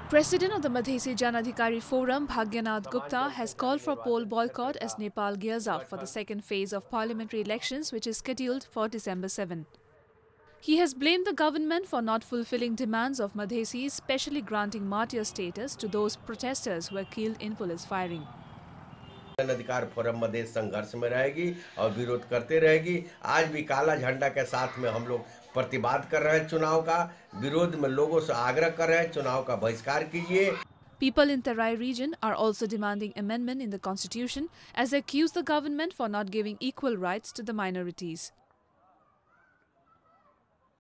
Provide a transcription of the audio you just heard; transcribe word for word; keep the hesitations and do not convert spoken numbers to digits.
President of the Madheshi Jan Adhikari Forum, Bhagyanath Gupta, has called for poll boycott as Nepal gears up for the second phase of parliamentary elections, which is scheduled for December seventh. He has blamed the government for not fulfilling demands of Madhesis, especially granting martyr status to those protesters who were killed in police firing. Adhikar forum Madhesh संघर्ष में रहेगी और विरोध करते रहेगी। आज भी काला झंडा के साथ में हम लोग प्रतिवाद कर रहे हैं। चुनाव का विरोध में लोगों से आग्रह कर रहे हैं, चुनाव का बहिष्कार कीजिए। People in Tarai region are also demanding amendment in the constitution as they accuse the government for not giving equal rights to the minorities.